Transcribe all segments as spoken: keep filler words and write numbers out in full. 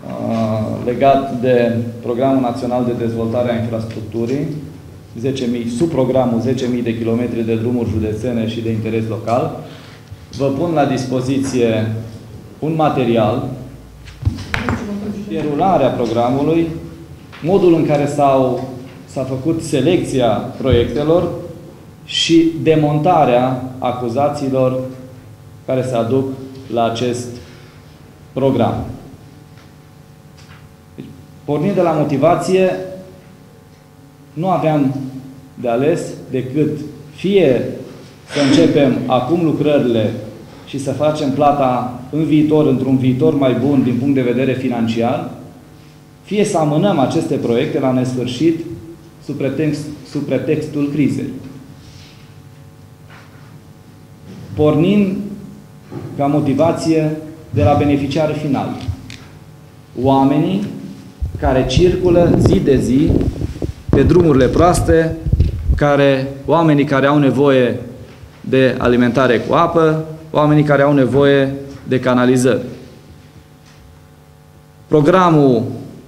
legat de Programul Național de Dezvoltare a Infrastructurii, zece mii, sub programul zece mii de kilometri de drumuri județene și de interes local. Vă pun la dispoziție un material, derularea programului, modul în care s-a făcut selecția proiectelor și demontarea acuzațiilor care se aduc la acest program. Deci, pornind de la motivație, nu aveam de ales decât fie să începem acum lucrările și să facem plata în viitor, într-un viitor mai bun din punct de vedere financiar, fie să amânăm aceste proiecte la nesfârșit sub, pretext, sub pretextul crizei. Pornind ca motivație de la beneficiari finali. Oamenii care circulă zi de zi pe drumurile proaste, care, oamenii care au nevoie de alimentare cu apă, oamenii care au nevoie de canalizări. Programul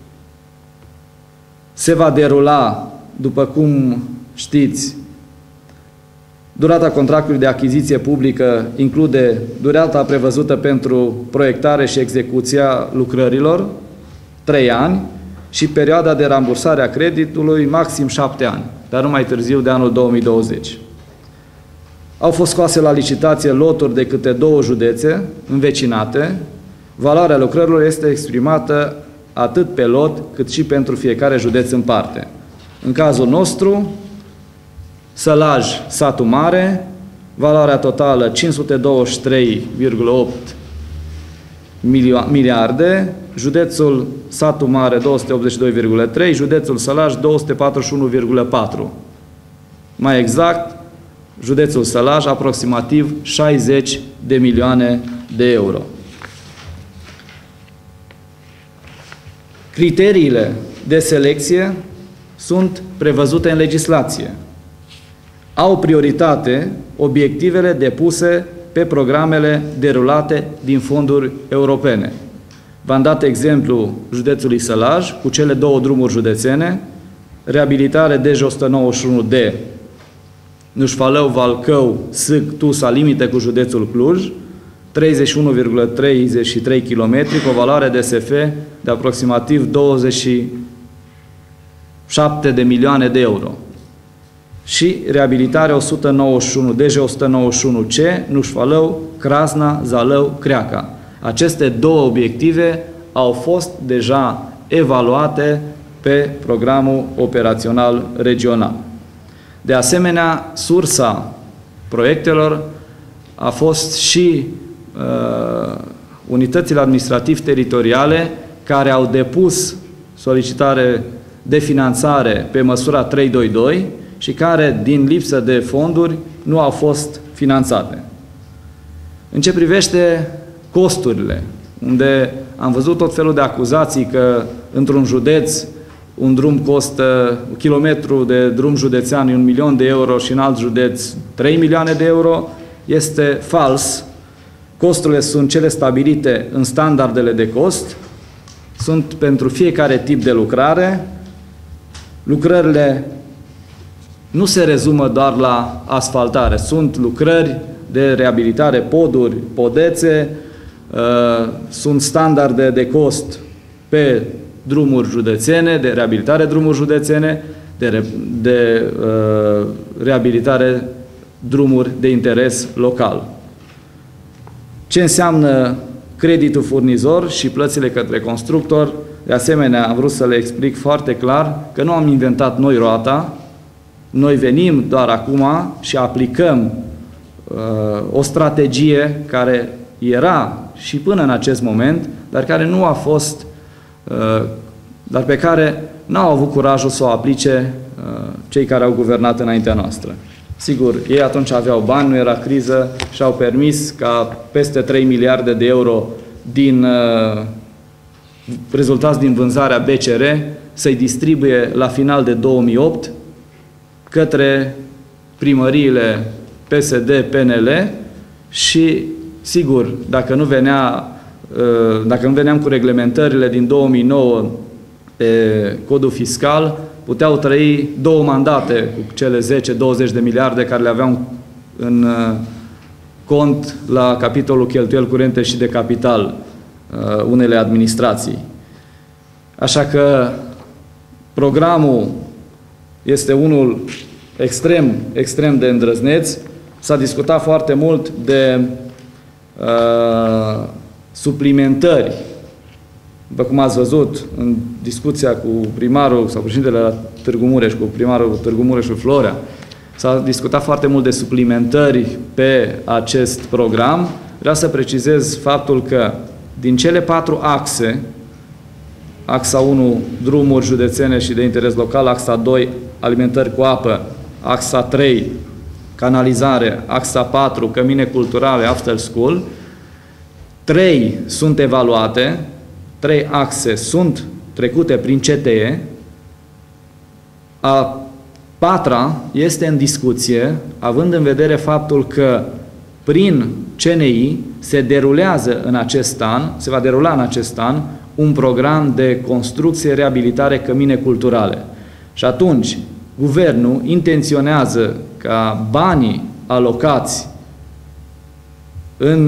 se va derula, după cum știți, durata contractului de achiziție publică include durata prevăzută pentru proiectare și execuția lucrărilor, trei ani, și perioada de rambursare a creditului, maxim șapte ani, dar nu mai târziu de anul două mii douăzeci. Au fost scoase la licitație loturi de câte două județe învecinate. Valoarea lucrărilor este exprimată atât pe lot, cât și pentru fiecare județ în parte. În cazul nostru, Sălaj, satul mare, valoarea totală cinci sute douăzeci și trei virgulă opt miliarde, județul Satul Mare două sute optzeci și doi virgulă trei, județul Sălaj două sute patruzeci și unu virgulă patru. Mai exact, județul Sălaj aproximativ șaizeci de milioane de euro. Criteriile de selecție sunt prevăzute în legislație. Au prioritate obiectivele depuse pe programele derulate din fonduri europene. V-am dat exemplu județului Sălaj cu cele două drumuri județene, reabilitare D J o sută nouăzeci și unu D, Nușfalău, Valcău, Sâc, Tusa, limite cu județul Cluj, treizeci și unu virgulă treizeci și trei kilometri cu o valoare de S F de aproximativ douăzeci și șapte de milioane de euro. Și reabilitare o sută nouăzeci și unu, D J o sută nouăzeci și unu C, Nușfalău, Crasna, Zalău, Creaca. Aceste două obiective au fost deja evaluate pe programul operațional regional. De asemenea, sursa proiectelor a fost și uh, unitățile administrativ-teritoriale care au depus solicitare de finanțare pe măsura trei sute douăzeci și doi și care, din lipsă de fonduri, nu au fost finanțate. În ce privește costurile, unde am văzut tot felul de acuzații că într-un județ un drum costă, un kilometru de drum județean un milion de euro și în alt județ trei milioane de euro, este fals. Costurile sunt cele stabilite în standardele de cost, sunt pentru fiecare tip de lucrare. Lucrările nu se rezumă doar la asfaltare, sunt lucrări de reabilitare, poduri, podețe, uh, sunt standarde de cost pe drumuri județene, de reabilitare drumuri județene, de, re, de uh, reabilitare drumuri de interes local. Ce înseamnă creditul furnizor și plățile către constructor? De asemenea, am vrut să le explic foarte clar că nu am inventat noi roata, noi venim doar acum și aplicăm uh, o strategie care era și până în acest moment, dar care nu a fost, uh, dar pe care n-au avut curajul să o aplice uh, cei care au guvernat înaintea noastră. Sigur, ei atunci aveau bani, nu era criză și au permis ca peste trei miliarde de euro din uh, rezultați din vânzarea B C R să-i distribuie la final de două mii opt către primăriile P S D P N L și, sigur, dacă nu venea dacă nu veneam cu reglementările din două mii nouă pe codul fiscal, puteau trăi două mandate cu cele zece douăzeci de miliarde care le aveau în cont la capitolul cheltuieli curente și de capital unele administrații. Așa că programul este unul extrem, extrem de îndrăzneț. S-a discutat foarte mult de uh, suplimentări. După cum ați văzut în discuția cu primarul sau președintele la Târgu Mureș, cu primarul Târgu Mureșul Florea, s-a discutat foarte mult de suplimentări pe acest program. Vreau să precizez faptul că din cele patru axe, axa unu, drumuri județene și de interes local, axa doi, alimentări cu apă, axa trei, canalizare, axa patru, cămine culturale, after school, trei sunt evaluate, trei axe sunt trecute prin C T E, a patra este în discuție, având în vedere faptul că prin C N I se derulează în acest an, se va derula în acest an, un program de construcție, reabilitare, cămine culturale. Și atunci, guvernul intenționează ca banii alocați în,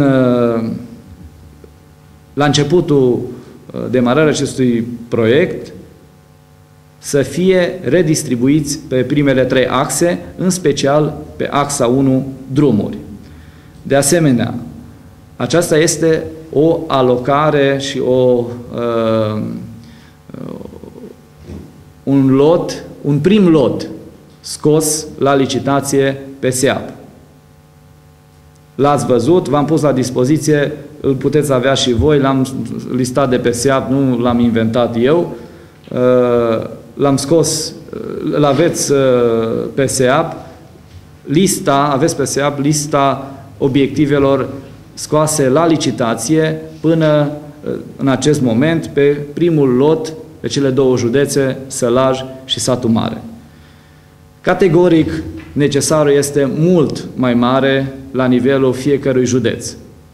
la începutul demarării acestui proiect să fie redistribuiți pe primele trei axe, în special pe axa unu, drumuri. De asemenea, aceasta este o alocare și o, uh, un lot, un prim lot scos la licitație pe S E A P. L-ați văzut, v-am pus la dispoziție, îl puteți avea și voi, l-am listat de pe S E A P, nu l-am inventat eu, uh, l-am scos, îl aveți uh, pe S E A P, lista, aveți pe S E A P lista obiectivelor scoase la licitație până în acest moment pe primul lot, pe cele două județe, Sălaj și Satu Mare. Categoric, necesarul este mult mai mare la nivelul fiecărui județ.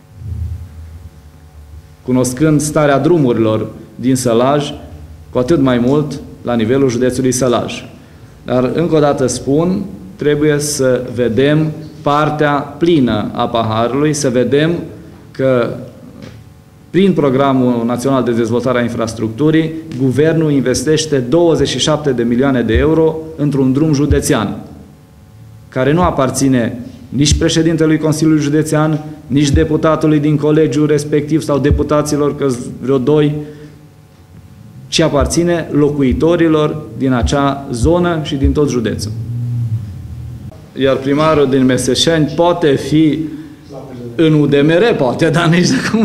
Cunoscând starea drumurilor din Sălaj, cu atât mai mult la nivelul județului Sălaj. Dar, încă o dată spun, trebuie să vedem partea plină a paharului, să vedem că prin Programul Național de Dezvoltare a Infrastructurii, guvernul investește douăzeci și șapte de milioane de euro într-un drum județean, care nu aparține nici președintelui Consiliului Județean, nici deputatului din colegiul respectiv sau deputaților, că vreo doi, ci aparține locuitorilor din acea zonă și din tot județul. Iar primarul din Meseșeni poate fi în U D M R, poate, dar nici de cum.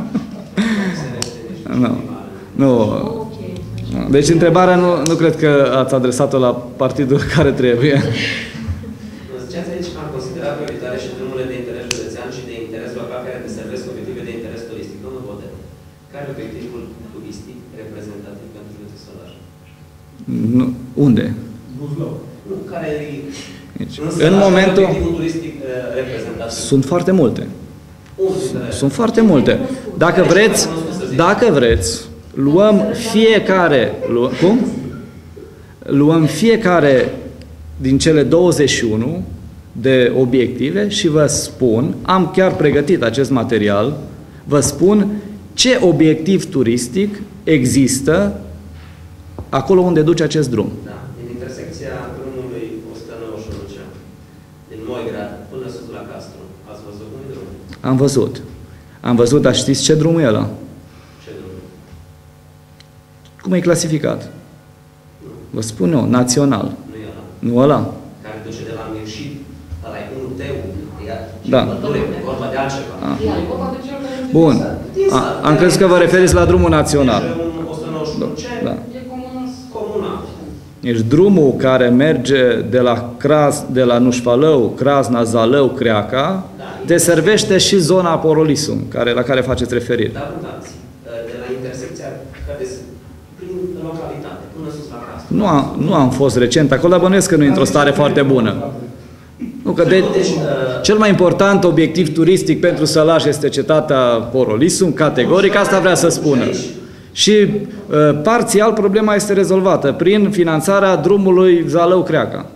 Nu. Nu. Deci întrebarea nu, nu cred că ați adresat-o la partidul care trebuie. Ziceați aici că am considerat prioritare și drumurile de interes județean și de interes local care deservesc obiective de interes turistic. Domnul Bote, care e obiectivul turistic reprezentativ pentru județul Sălaj? Nu. Unde? Buzău. Nu, care e... Deci, în momentul... turistic reprezentativ? Sunt foarte multe. Unde? Sunt foarte multe. Dacă vreți, dacă vreți, luăm fiecare... Luăm, cum? Luăm fiecare din cele douăzeci și unu de obiective și vă spun, am chiar pregătit acest material, vă spun ce obiectiv turistic există acolo unde duce acest drum. Da, din intersecția drumului o sută nouăzeci și unu, din Moigrad până sus la Castru. Ați văzut cum e drumul? Am văzut. Am văzut, dar știți ce drum e ăla? Ce drum? Cum e clasificat? Nu. Vă spun eu, național. Nu e ăla. Nu ăla? Care duce de la Mirșit, ăla e unu T U, da. E vorba de altceva. Bun. A, am crezut că vă referiți la drumul național. o sută nouăzeci și unu C, da. e comunal. Deci drumul care merge de la, Craz, de la Nușfalău, Crazna, Zalău, Creaca, da, deservește și zona Aporolisum, care, la care faceți referire. Da, uitați, de la intersecția, prin localitate, până sus la Castru. Nu am, nu am fost recent acolo, dar bănuiesc că nu e într-o stare foarte bună. Nu, că de, cel mai important obiectiv turistic pentru Sălaș este cetatea Porolisum, categoric, asta vrea să spună. Și uh, parțial problema este rezolvată prin finanțarea drumului Zalău-Creaca.